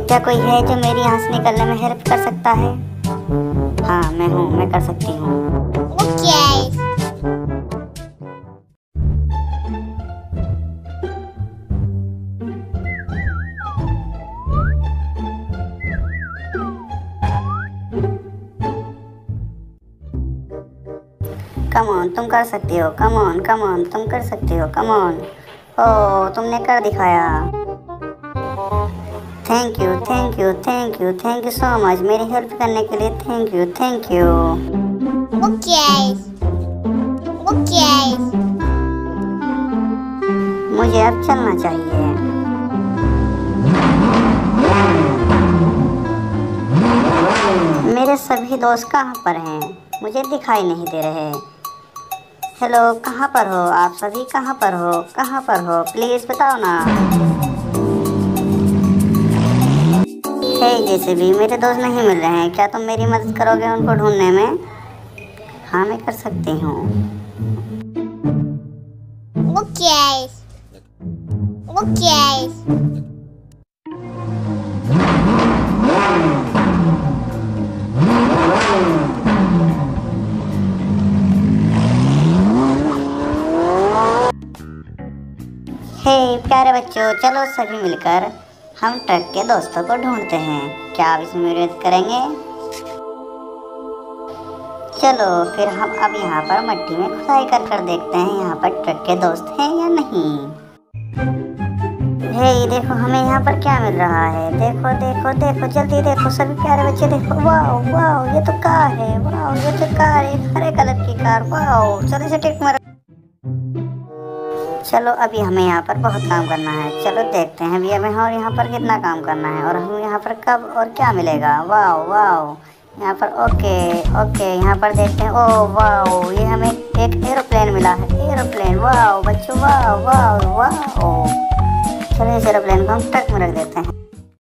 क्या कोई है जो मेरी यहाँ से निकलने में हेल्प कर सकता है? हाँ मैं हूँ, मैं कर सकती हूँ। ओके। कम ऑन, तुम कर सकती हो। कम ऑन कम ऑन, तुम कर सकती हो। Come on. ओह तुमने कर दिखाया। Thank you thank you thank you thank you so much, मेरी हेल्प करने के लिए thank you thank you. Okay. Okay. मुझे अब चलना चाहिए। मेरे सभी दोस्त कहाँ पर हैं? मुझे दिखाई नहीं दे रहे। हेलो, कहाँ पर हो आप सभी? कहाँ पर हो? कहाँ पर हो? प्लीज बताओ ना। हे जेसीबी, मेरे दोस्त नहीं मिल रहे हैं, क्या तुम मेरी मदद करोगे उनको ढूंढने में? हाँ मैं कर सकती हूँ। ओके। ओके। हे प्यारे बच्चों, चलो सभी मिलकर हम ट्रक के दोस्तों को ढूंढते हैं। क्या आप इसमें मेरी मदद करेंगे? चलो फिर हम अब यहाँ पर मट्टी में खुदाई कर कर देखते हैं यहाँ पर ट्रक के दोस्त हैं या नहीं। हे देखो, हमें यहाँ पर क्या मिल रहा है। देखो देखो देखो, जल्दी देखो सभी प्यारे बच्चे, देखो। वाओ वाओ, ये तो कार है। वाओ ये तो कार है, हरे कलर की कार। वाओ चलो इसे टिक मारो। चलो अभी हमें यहाँ पर बहुत काम करना है। चलो देखते हैं अभी हमें और यहाँ पर कितना काम करना है और हम यहाँ पर कब और क्या मिलेगा। वाओ वाओ, यहाँ पर ओके ओके, यहाँ पर देखते हैं। ओ वाओ, ये हमें एक एरोप्लेन मिला है। एरोप्लेन, वाओ बच्चों, वाओ वाओ वाओ। चलो इस एरोप्लेन को हम ट्रक में रख देते हैं।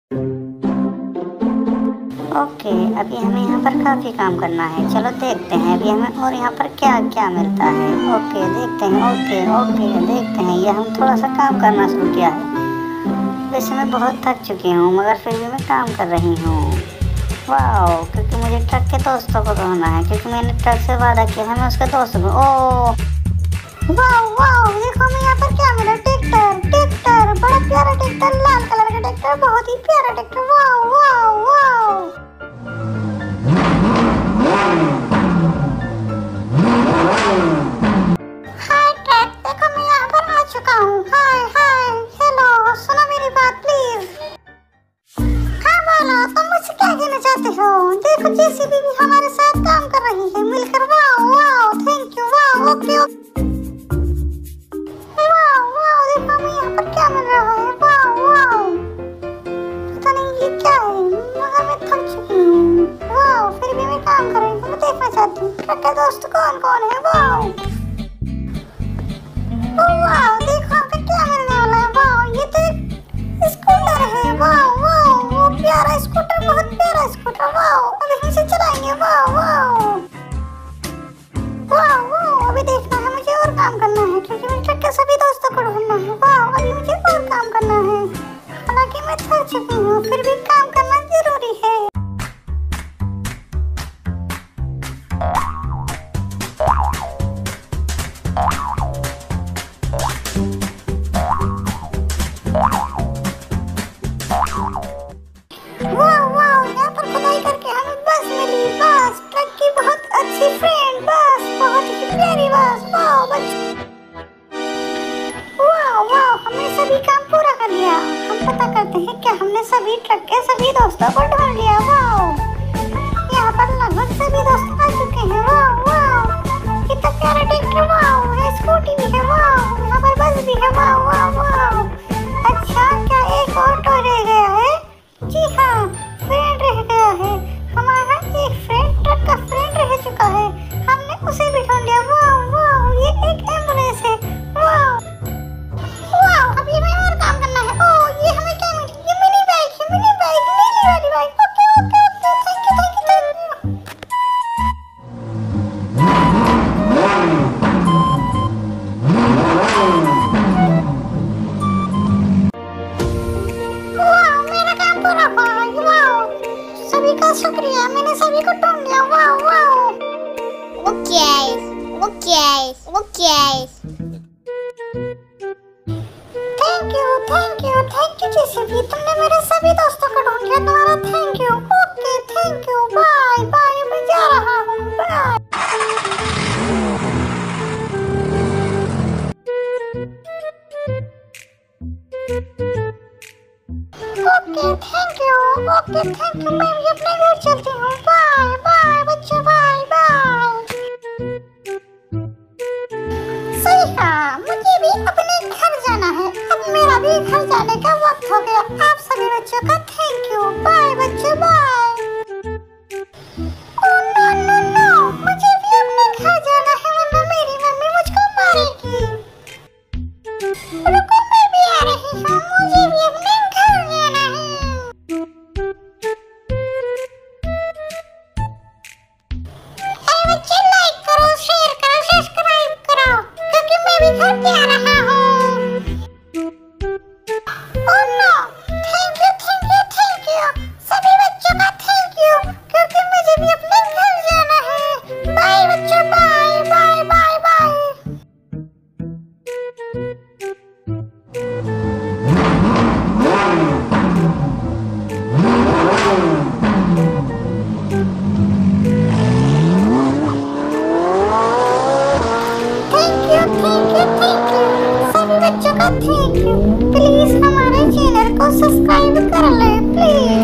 ओके, अभी हमें यहाँ पर काफ़ी काम करना है। चलो देखते हैं अभी हमें और यहाँ पर क्या क्या मिलता है। ओके देखते हैं। ओके ओके देखते हैं। ये हम थोड़ा सा काम करना शुरू किया है। वैसे मैं बहुत थक चुकी हूँ मगर फिर भी मैं काम कर रही हूँ। वाओ, क्योंकि मुझे ट्रक के दोस्तों को ढूंढना है, क्योंकि मैंने ट्रक से वादा किया है मैं उसके दोस्तों को। ओह वाओ वाओ, देखो हमें यहाँ पर क्या मिला। ट्रैक्टर, ट्रैक्टर, बड़ा प्यारा ट्रैक्टर, लाल कलर का ट्रैक्टर, बहुत ही प्यारा tractor. Wow wow wow. Hi truck, देखो मैं यहाँ पर आ चुका हूँ। हाय हाय हेलो, सुनो मेरी बात प्लीज। हाँ बोलो, तुम मुझसे क्या कहना चाहते हो? देखो जेसीबी भी हमारे साथ काम कर रही है मिलकर। Wow wow thank you. Wow okay okay. Wow wow, देखो हमें यहाँ पर क्या मिल रहा है। वाओ वाओ, पता नहीं ये क्या है मगर मैं थक चुकी हूँ। वाओ, फिर भी मैं काम कर रही हूँ। मैं देखना चाहती हूँ ट्रक के दोस्त कौन कौन है। वाओ वाओ, देखो यहाँ पे क्या मिलने वाला है। वाओ, ये तो एक स्कूटर है। वाओ वाओ, वो प्यारा स्कूटर, बहुत प्यारा स्कूटर। वाओ, अभी हम इसे चलाएंगे। वाओ वाओ वाओ वाओ, अभी देखना है मुझे और काम करना है, क्योंकि मेरे ट्रक के सभी दोस्तों को ढूंढना है। वाओ, अभी मुझे और काम करना है। हालांकि मैं थक चुकी हूँ, फिर भी काम करना जरूरी है। वाओ वाओ, यहाँ पर खुदाई करके हमें बस मिली। बस, ट्रक की बहुत अच्छी फ्रेंड बस, बहुत ही प्यारी बस। वाओ बच्चों, वाओ वाओ, हमने सभी काम पूरा कर लिया। हम पता करते हैं क्या हमने सभी ट्रक के सभी दोस्तों को ढूंढ लिया। वाओ, यहाँ पर लगभग सभी दोस्त आ चुके हैं। वाओ वाओ, कितना प्यारा ट्रैक्टर। वाओ, ये स्कूटी भी है। वाओ, यहाँ पर बस भी है। Wow wow wow. अच्छा, क्या एक ऑटो रह गया है? जी हाँ, फ्रेंड रह गया है। हमारा एक फ्रेंड ट्रक का फ्रेंड रह चुका है, हमने उसे भी ढूंढ लिया। वाओ वाओ, ये एक एम्बुलेंस है। वाओ वाओ, अभी हमें और काम करना है। ओह, ये हमें क्या मिली? ये मिनी बाइक है। मिनी बाइक, नीली वाली bike. Okay okay okay, thank you thank you thank you. शुक्रिया, मैंने सभी को ढूंढ लिया। Wow wow. Okay. Okay. Okay. Thank you JCB, तुमने मेरे सभी दोस्तों को ढूंढ लिया। तुम्हारा thank you. Okay thank you, bye bye, मैं जा रहा हूँ, बाय। ओके थैंक यू, मैं भी अपने घर चलती हूँ। बाय बाय बच्चों, बाय बाय। सही कहा, मुझे भी अपने घर जाना है। अब मेरा भी घर जाने का वक्त हो गया। आप सभी बच्चों का थैंक यू। बाय बच्चों, bye. Oh no no no, मुझे भी अपने घर जाना है वरना मेरी मम्मी मुझको मारेगी। रुको, मैं भी आ रही हूँ, मुझे भी अपने घर जाना है। अरे बच्चे, लाइक करो, शेयर करो, सब्सक्राइब करो, क्योंकि मैं भी घर पे आ रहा हूँ। ओह नो, थैंक यू सभी बच्चों का थैंक यू, क्योंकि मुझे भी अपने घर जाना है। बाय बच्चों, bye bye bye bye. Thank you सभी बच्चों का थैंक यू। प्लीज हमारे चैनल को सब्सक्राइब कर ले प्लीज।